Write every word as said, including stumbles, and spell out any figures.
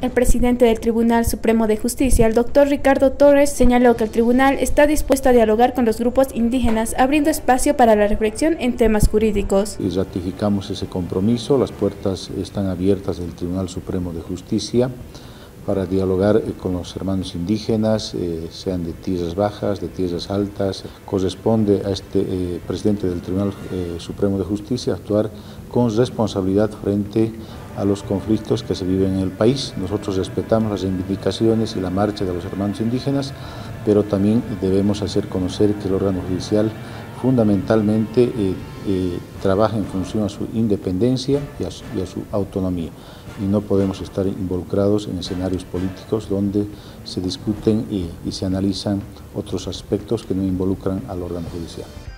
El presidente del Tribunal Supremo de Justicia, el doctor Ricardo Torres, señaló que el tribunal está dispuesto a dialogar con los grupos indígenas, abriendo espacio para la reflexión en temas jurídicos. Y ratificamos ese compromiso, las puertas están abiertas del Tribunal Supremo de Justicia para dialogar con los hermanos indígenas, eh, sean de tierras bajas, de tierras altas. Corresponde a este eh, presidente del Tribunal eh, Supremo de Justicia actuar con responsabilidad frente a los conflictos que se viven en el país. Nosotros respetamos las reivindicaciones y la marcha de los hermanos indígenas, pero también debemos hacer conocer que el órgano judicial fundamentalmente eh, eh, trabaja en función a su independencia y a su, y a su autonomía, y no podemos estar involucrados en escenarios políticos donde se discuten y, y se analizan otros aspectos que no involucran al órgano judicial.